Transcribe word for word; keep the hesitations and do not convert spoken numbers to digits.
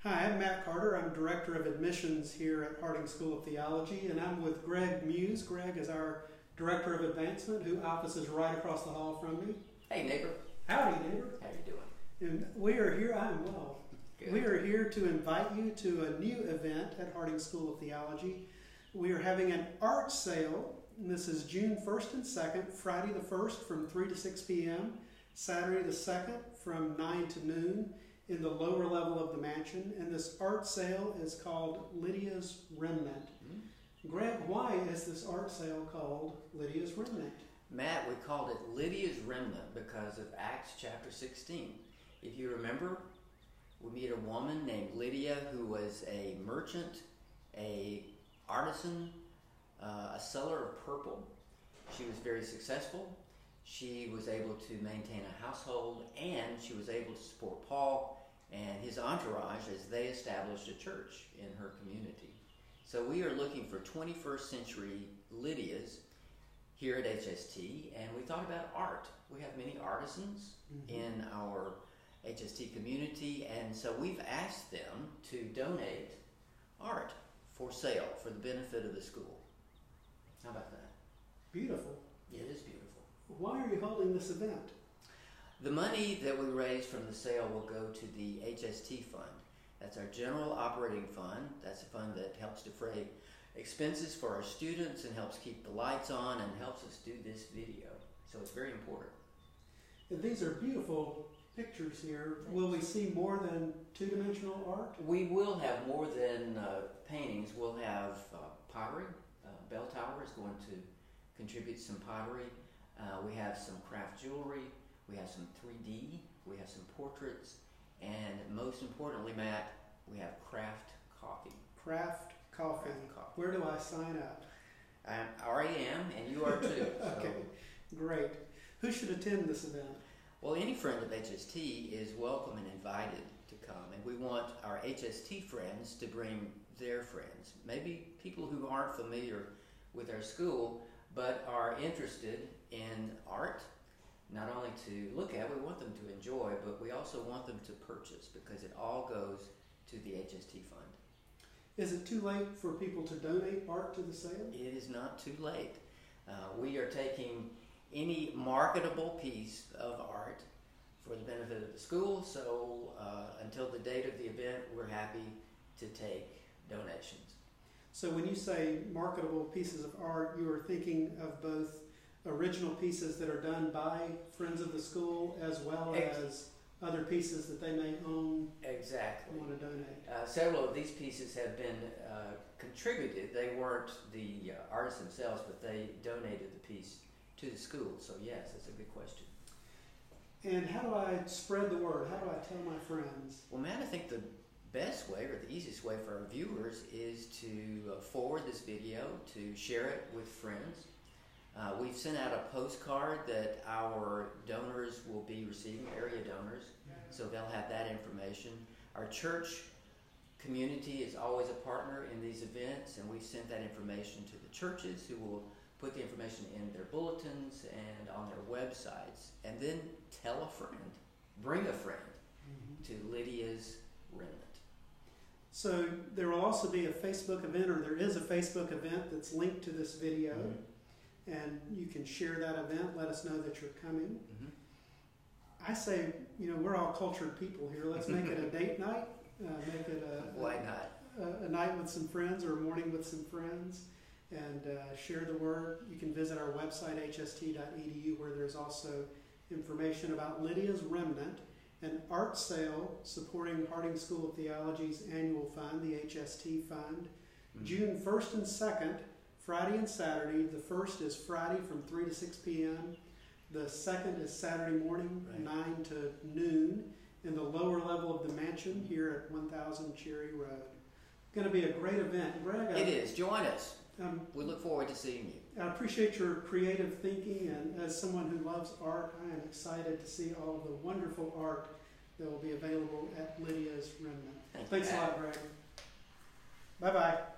Hi, I'm Matt Carter. I'm Director of Admissions here at Harding School of Theology, and I'm with Greg Muse. Greg is our Director of Advancement, whose office is right across the hall from me. Hey, neighbor. Howdy, neighbor. How you doing? And we are here, I'm well. Good. We are here to invite you to a new event at Harding School of Theology. We are having an art sale. And this is June first and second, Friday the first from three to six p m, Saturday the second from nine to noon in the lower level of the mansion. And this art sale is called Lydia's Remnant. Mm-hmm. Greg, why is this art sale called Lydia's Remnant? Matt, we called it Lydia's Remnant because of Acts chapter sixteen. If you remember, we meet a woman named Lydia who was a merchant, a artisan, uh, a seller of purple. She was very successful. She was able to maintain a household, and she was able to support Paul and his entourage as they established a church in her community. So we are looking for twenty-first century Lydias here at H S T, and we thought about art. We have many artisans mm-hmm. in our H S T community, and so we've asked them to donate art for sale for the benefit of the school. How about that? Beautiful. It is beautiful. Why are you holding this event? The money that we raise from the sale will go to the H S T fund. That's our general operating fund. That's a fund that helps defray expenses for our students and helps keep the lights on and helps us do this video. So it's very important. And these are beautiful pictures here. Will we see more than two-dimensional art? We will have more than uh, paintings. We'll have uh, pottery. Uh, Bell Tower is going to contribute some pottery. Uh, we have some craft jewelry. We have some three D. We have some portraits. And most importantly, Matt, we have craft coffee. Craft coffee. Craft coffee. Where do I sign up? I already am, and you are too. Okay, so. Great. Who should attend this event? Well, any friend of H S T is welcome and invited to come, and we want our H S T friends to bring their friends, maybe people who aren't familiar with our school but are interested in art, not only to look at, we want them to enjoy, but we also want them to purchase because it all goes to the H S T fund. Is it too late for people to donate art to the sale? It is not too late. Uh, we are taking any marketable piece of art for the benefit of the school, so uh, until the date of the event, we're happy to take donations. So when you say marketable pieces of art, you are thinking of both original pieces that are done by friends of the school as well Ex- as other pieces that they may own exactly. and want to donate. Uh, several of these pieces have been uh, contributed. They weren't the uh, artists themselves, but they donated the piece to the school. So yes, that's a good question. And how do I spread the word? How do I tell my friends? Well, Matt, I think the best way or the easiest way for our viewers is to uh, forward this video, to share it with friends. Uh, we've sent out a postcard that our donors will be receiving, area donors, so they'll have that information. Our church community is always a partner in these events, and we've sent that information to the churches who will put the information in their bulletins and on their websites. And then tell a friend, bring a friend mm-hmm. to Lydia's Remnant. So there will also be a Facebook event, or there is a Facebook event that's linked to this video. Mm-hmm. And you can share that event, let us know that you're coming. Mm-hmm. I say, you know, we're all cultured people here. Let's make it a date night. Uh, make it a, Why not? A, a night with some friends or a morning with some friends. And uh, share the word. You can visit our website, H S T dot E D U, where there's also information about Lydia's Remnant, an art sale supporting Harding School of Theology's annual fund, the H S T Fund, mm-hmm. June first and second, Friday and Saturday. The first is Friday from three to six p m The second is Saturday morning, right. nine to noon, in the lower level of the mansion here at one thousand Cherry Road. Going to be a great event. Greg, it I, is. Join us. Um, we look forward to seeing you. I appreciate your creative thinking, and as someone who loves art, I am excited to see all of the wonderful art that will be available at Lydia's Remnant. Thank Thanks you. a lot, Greg. Bye-bye.